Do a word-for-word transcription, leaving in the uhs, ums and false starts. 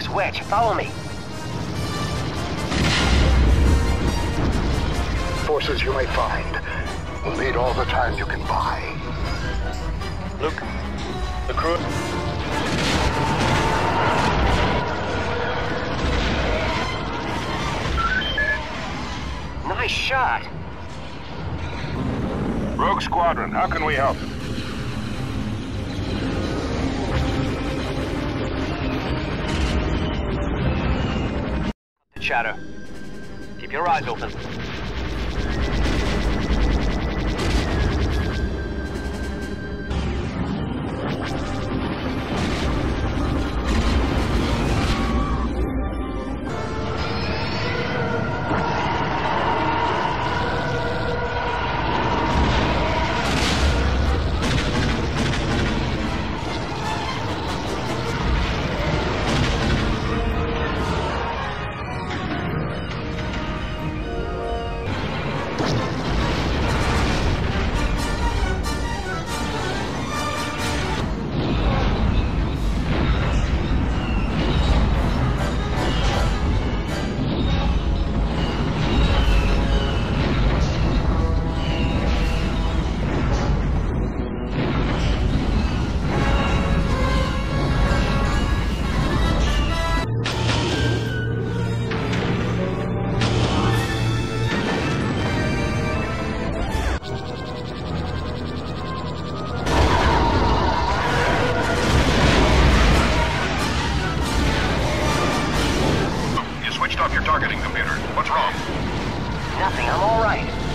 Wedge, follow me. Forces you may find will need all the time you can buy. Luke, the crew... Nice shot. Rogue Squadron, how can we help? Shadow. Keep your eyes open. Off your targeting computer. What's wrong? Nothing, I'm all right.